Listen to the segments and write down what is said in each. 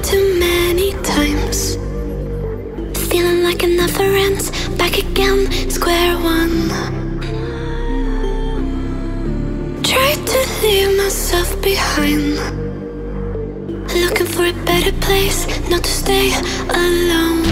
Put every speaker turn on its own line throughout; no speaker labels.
too many times, feeling like it never ends. Back again, square one. Tried to leave myself behind, looking for a better place, not to stay alone.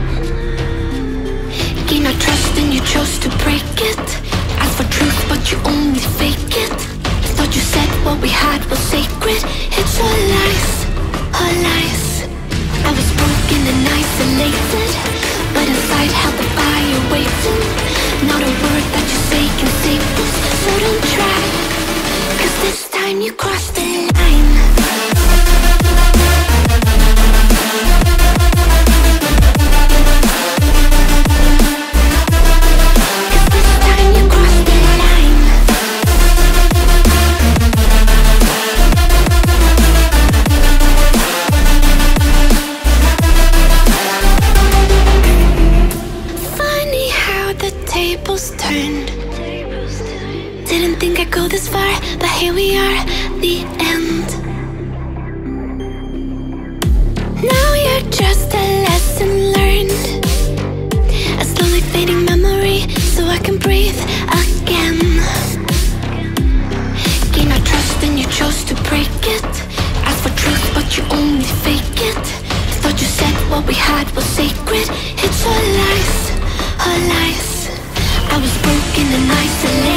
Gain our trust and you chose to break it. Asked for truth but you only fake it. Thought you said what we had was sacred. It's all lies, all lies. I was broken and isolated, but inside held the fire waiting. Not a word that you say can save this, so don't try, 'cause this time you crossed the line. Didn't think I'd go this far, but here we are, the end. Now you're just a lesson learned, a slowly fading memory, so I can breathe again. Gain our trust and you chose to break it. Asked for truth but you only fake it. Thought you said what we had was sacred. It's all lies, all lies. I was broken and isolated,